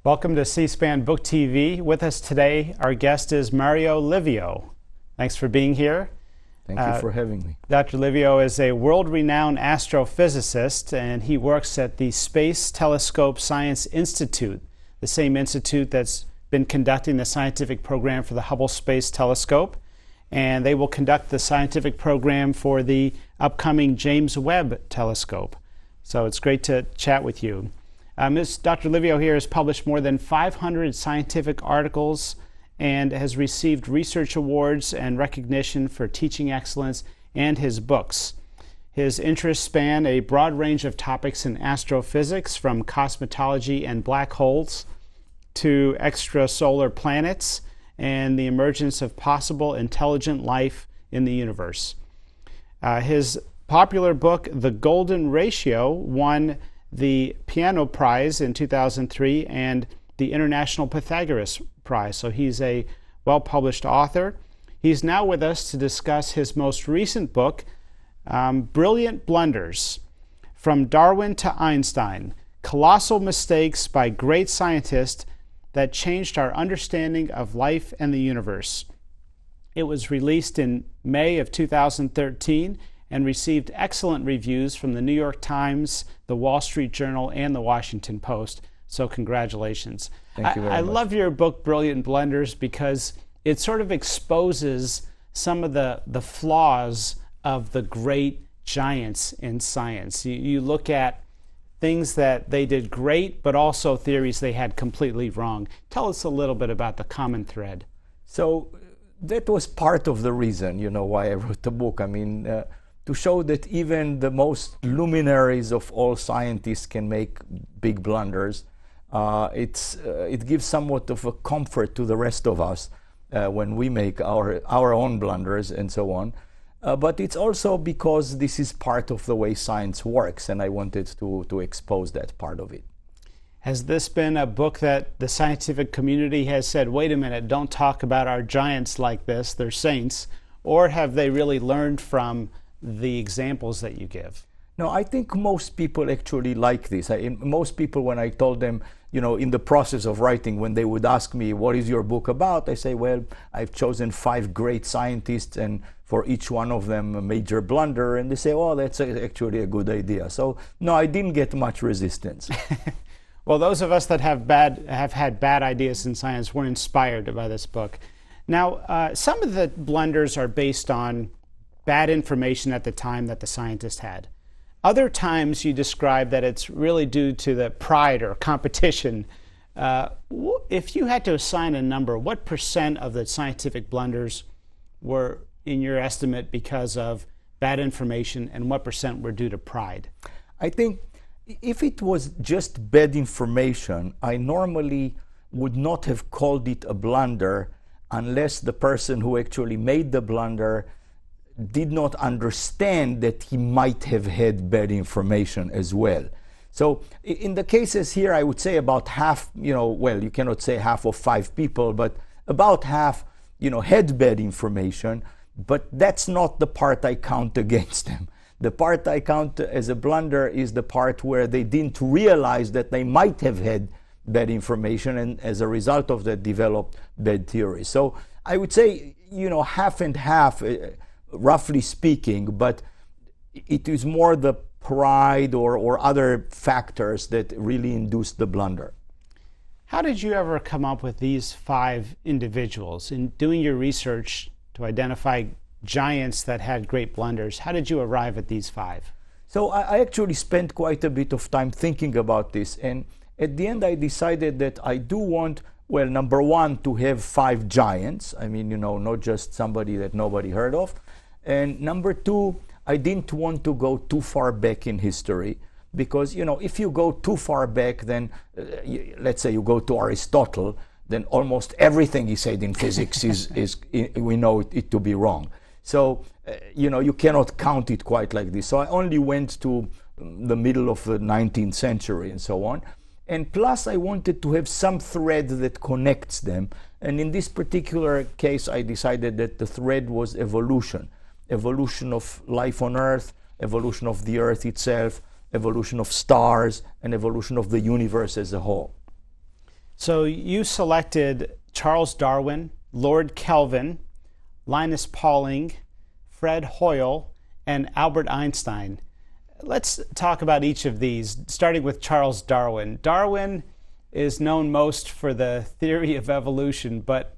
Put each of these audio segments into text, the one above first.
Welcome to C-SPAN Book TV. With us today, our guest is Mario Livio. Thanks for being here. Thank you for having me. Dr. Livio is a world-renowned astrophysicist, and he works at the Space Telescope Science Institute, the same institute that's been conducting the scientific program for the Hubble Space Telescope. And they will conduct the scientific program for the upcoming James Webb Telescope. So it's great to chat with you. Dr. Livio here has published more than 500 scientific articles and has received research awards and recognition for teaching excellence and his books. His interests span a broad range of topics in astrophysics, from cosmology and black holes to extrasolar planets and the emergence of possible intelligent life in the universe. His popular book, The Golden Ratio, won the Piano Prize in 2003 and the International Pythagoras Prize. So he's a well-published author. He's now with us to discuss his most recent book, Brilliant Blunders, From Darwin to Einstein, Colossal Mistakes by Great Scientists that Changed Our Understanding of Life and the Universe. It was released in May of 2013 and received excellent reviews from the New York Times, the Wall Street Journal, and the Washington Post. So congratulations. Thank you very much. I love your book, Brilliant Blunders, because it sort of exposes some of the flaws of the great giants in science. You look at things that they did great, but also theories they had completely wrong. Tell us a little bit about the common thread. So that was part of the reason, why I wrote the book. I mean, to show that even the most luminaries of all scientists can make big blunders. It gives somewhat of a comfort to the rest of us when we make our own blunders and so on. But it's also because this is part of the way science works, and I wanted to expose that part of it. Has this been a book that the scientific community has said, wait a minute, don't talk about our giants like this, they're saints, or have they really learned from the examples that you give? No, I think most people actually like this. Most people, when I told them, in the process of writing, when they would ask me, what is your book about? I say, well, I've chosen 5 great scientists, and for each one of them a major blunder. And they say, oh, that's actually a good idea. So, no, I didn't get much resistance. Well, those of us that have had bad ideas in science were inspired by this book. Now, some of the blunders are based on bad information at the time that the scientist had. Other times you describe that it's really due to the pride or competition. If you had to assign a number, what % of the scientific blunders were, in your estimate, because of bad information, and what % were due to pride? I think if it was just bad information, I normally would not have called it a blunder unless the person who actually made the blunder did not understand that he might have had bad information as well. So in the cases here, I would say about half, well, you cannot say half of 5 people, but about half, had bad information, but that's not the part I count against them. The part I count as a blunder is the part where they didn't realize that they might have had bad information, and as a result of that developed bad theories. So I would say, half and half, roughly speaking, but it is more the pride or other factors that really induced the blunder. How did you ever come up with these 5 individuals? In doing your research to identify giants that had great blunders, how did you arrive at these 5? So I actually spent quite a bit of time thinking about this, and at the end I decided that I do want, well, number one, to have 5 giants. I mean, not just somebody that nobody heard of. And number 2, I didn't want to go too far back in history, because, if you go too far back, then let's say you go to Aristotle, then almost everything he said in physics we know it to be wrong. So, you cannot count it quite like this. So I only went to the middle of the 19th century and so on. And plus, I wanted to have some thread that connects them. And in this particular case, I decided that the thread was evolution. Evolution of life on Earth, evolution of the Earth itself, evolution of stars, and evolution of the universe as a whole. So you selected Charles Darwin, Lord Kelvin, Linus Pauling, Fred Hoyle, and Albert Einstein. Let's talk about each of these, starting with Charles Darwin. Darwin is known most for the theory of evolution, but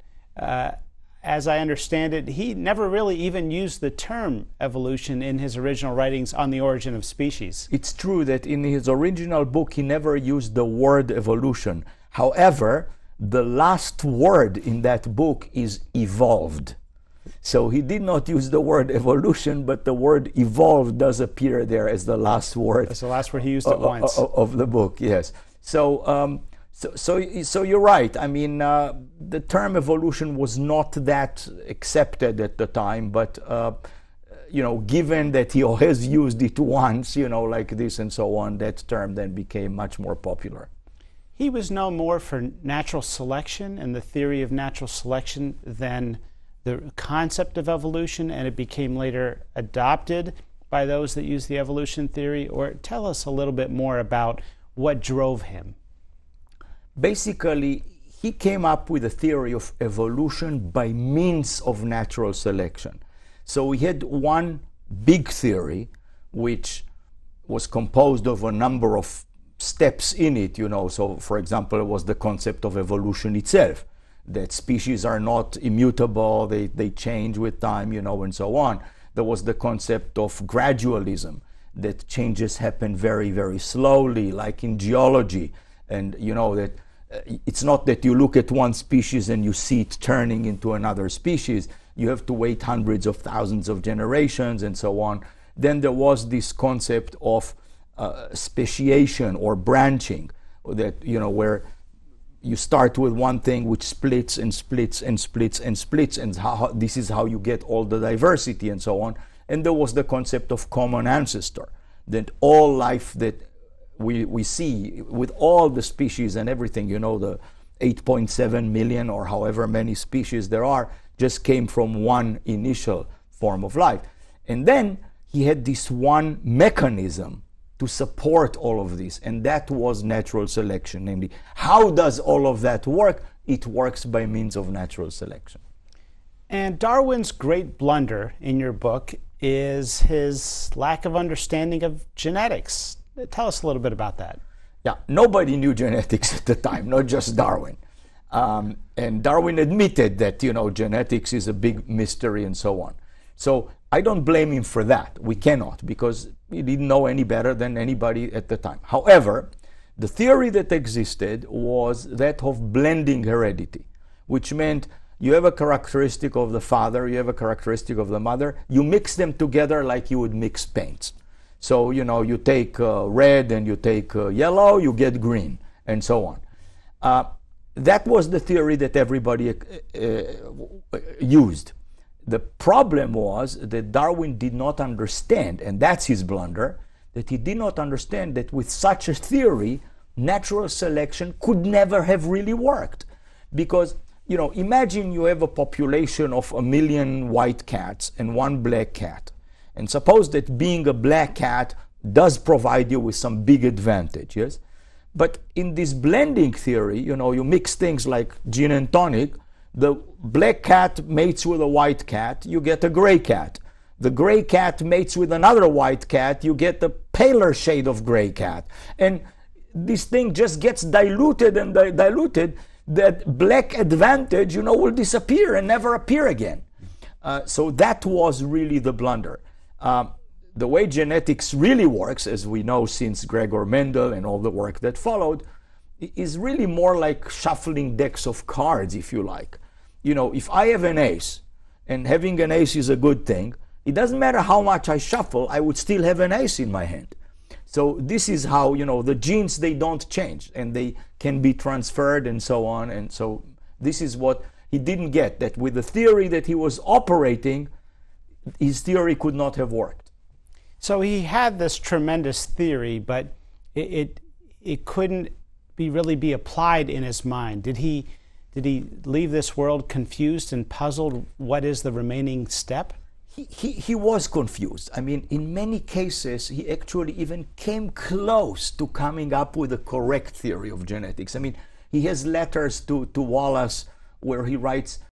as I understand it, he never really even used the term evolution in his original writings on the origin of species. It's true that in his original book he never used the word evolution. However, the last word in that book is evolved. So he did not use the word evolution, but the word evolved does appear there as the last word. That's the last word he used it once. Of the book, yes. So you're right. I mean, the term evolution was not that accepted at the time, but given that he has used it once, like this and so on, that term then became much more popular. He was known more for natural selection and the theory of natural selection than the concept of evolution, and it became later adopted by those that use the evolution theory. Or tell us a little bit more about what drove him. Basically, he came up with a theory of evolution by means of natural selection. So we had one big theory, which was composed of a number of steps in it, So, for example, it was the concept of evolution itself, that species are not immutable, they change with time, and so on. There was the concept of gradualism, that changes happen very, very slowly, like in geology. And, that it's not that you look at one species and you see it turning into another species. You have to wait hundreds of thousands of generations and so on. Then there was this concept of speciation or branching, that, where you start with one thing which splits and splits and splits and splits, and this is how you get all the diversity and so on. And there was the concept of common ancestor, that all life that we see with all the species and everything, the 8.7 million or however many species there are, just came from one initial form of life. And then he had this one mechanism to support all of this, and that was natural selection. Namely, how does all of that work? It works by means of natural selection. And Darwin's great blunder in your book is his lack of understanding of genetics. Tell us a little bit about that. Yeah, nobody knew genetics at the time, not just Darwin. And Darwin admitted that, genetics is a big mystery and so on. So I don't blame him for that. We cannot, because he didn't know any better than anybody at the time. However, the theory that existed was that of blending heredity, which meant you have a characteristic of the father, you have a characteristic of the mother, you mix them together like you would mix paints. So, you take red and you take yellow, you get green, and so on. That was the theory that everybody used. The problem was that Darwin did not understand, and that's his blunder, that he did not understand that with such a theory, natural selection could never have really worked. Because, imagine you have a population of 1 million white cats and 1 black cat. And suppose that being a black cat does provide you with some big advantage, yes? But in this blending theory, you mix things like gin and tonic. The black cat mates with a white cat, you get a gray cat. The gray cat mates with another white cat, you get a paler shade of gray cat. And this thing just gets diluted and diluted. That black advantage, will disappear and never appear again. So that was really the blunder. The way genetics really works, as we know since Gregor Mendel and all the work that followed, is really more like shuffling decks of cards, if you like. If I have an ace, and having an ace is a good thing, it doesn't matter how much I shuffle, I would still have an ace in my hand. So this is how, the genes, they don't change, and they can be transferred and so on. And so this is what he didn't get, that with the theory that he was operating, his theory could not have worked. So he had this tremendous theory, but it couldn't really be applied in his mind. Did he leave this world confused and puzzled? What is the remaining step? He was confused. I mean, in many cases, he actually even came close to coming up with a correct theory of genetics. I mean, He has letters to Wallace where he writes,